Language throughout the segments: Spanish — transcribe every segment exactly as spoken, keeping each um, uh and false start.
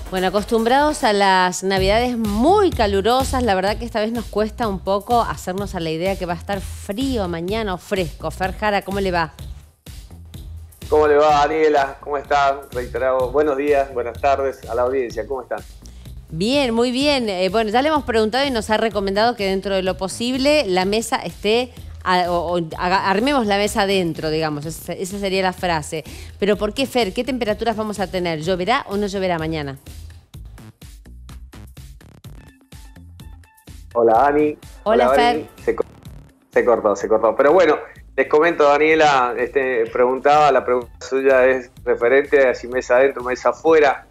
Bueno, acostumbrados a las navidades muy calurosas, la verdad que esta vez nos cuesta un poco hacernos a la idea que va a estar frío mañana o fresco. Fer Jara, ¿cómo le va? ¿Cómo le va, Daniela? ¿Cómo está? Reiterado, buenos días, buenas tardes a la audiencia. ¿Cómo están? Bien, muy bien. Eh, bueno, ya le hemos preguntado y nos ha recomendado que dentro de lo posible la mesa esté, a, o, o haga, armemos la mesa adentro, digamos. Esa, esa sería la frase. Pero ¿por qué, Fer? ¿Qué temperaturas vamos a tener? ¿Lloverá o no lloverá mañana? Hola, Dani. Hola, Hola Fer. Dani. Se, se cortó, se cortó. Pero bueno, les comento, Daniela, este, preguntaba, la pregunta suya es referente a si mesa adentro, mesa afuera.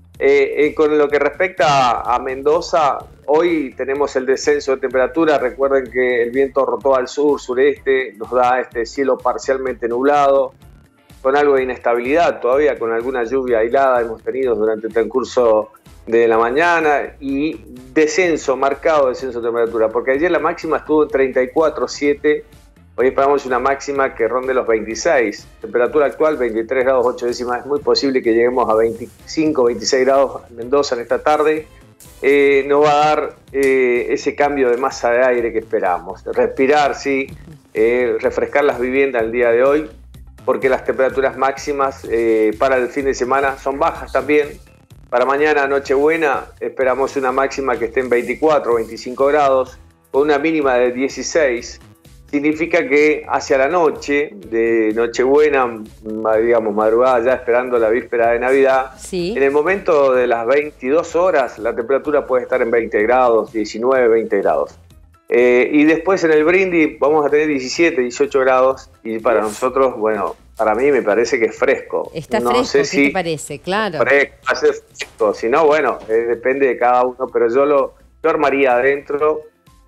Eh, eh, con lo que respecta a Mendoza, hoy tenemos el descenso de temperatura. Recuerden que el viento rotó al sur, sureste, nos da este cielo parcialmente nublado, con algo de inestabilidad todavía, con alguna lluvia aislada hemos tenido durante el transcurso de la mañana y descenso, marcado descenso de temperatura, porque ayer la máxima estuvo en treinta y cuatro coma siete. Hoy esperamos una máxima que ronde los veintiséis. Temperatura actual veintitrés grados ocho décimas. Es muy posible que lleguemos a veinticinco, veintiséis grados en Mendoza en esta tarde. Eh, nos va a dar eh, ese cambio de masa de aire que esperamos. Respirar, sí, eh, refrescar las viviendas el día de hoy, porque las temperaturas máximas eh, para el fin de semana son bajas también. Para mañana, Nochebuena, esperamos una máxima que esté en veinticuatro, veinticinco grados, con una mínima de dieciséis. Significa que hacia la noche de Nochebuena, digamos madrugada ya esperando la víspera de Navidad, Sí. En el momento de las veintidós horas la temperatura puede estar en veinte grados, diecinueve, veinte grados. Eh, y después en el Brindis vamos a tener diecisiete, dieciocho grados y para nosotros, bueno, para mí me parece que es fresco. Está no fresco, sé ¿qué si te parece? Claro. Fresco, va a ser fresco. Si no, bueno, eh, depende de cada uno, pero yo lo, lo armaría adentro,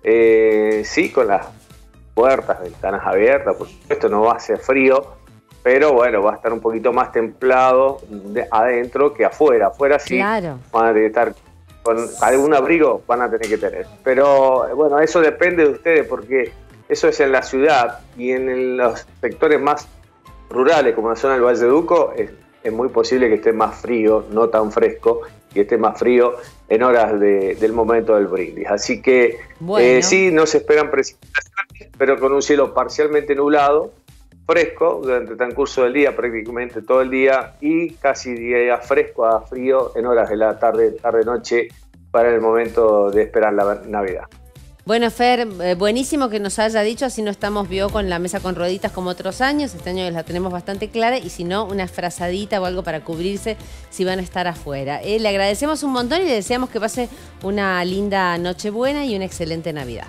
eh, sí, con las puertas, ventanas abiertas, por supuesto no va a ser frío, pero bueno, va a estar un poquito más templado de, adentro que afuera. Afuera sí, Claro. van a tener que estar con algún abrigo, van a tener que tener. Pero bueno, eso depende de ustedes, porque eso es en la ciudad y en los sectores más rurales, como la zona del Valle de Uco, es, es muy posible que esté más frío, no tan fresco, que esté más frío en horas de, del momento del brindis. Así que Bueno. eh, sí, no se esperan precipitaciones, pero con un cielo parcialmente nublado, fresco durante el transcurso del día, prácticamente todo el día, y casi día fresco a frío en horas de la tarde, tarde-noche, para el momento de esperar la Navidad. Bueno, Fer, eh, buenísimo que nos haya dicho, así no estamos vio con la mesa con rueditas como otros años, este año la tenemos bastante clara, y si no, una frazadita o algo para cubrirse si van a estar afuera. Eh, le agradecemos un montón y le deseamos que pase una linda Nochebuena y una excelente Navidad.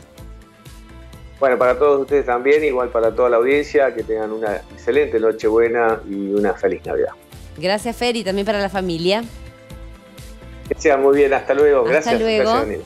Bueno, para todos ustedes también, igual para toda la audiencia, que tengan una excelente Nochebuena y una feliz Navidad. Gracias, Fer, y también para la familia. Que sean muy bien, hasta luego. Hasta Gracias. luego. Gracias, Daniel.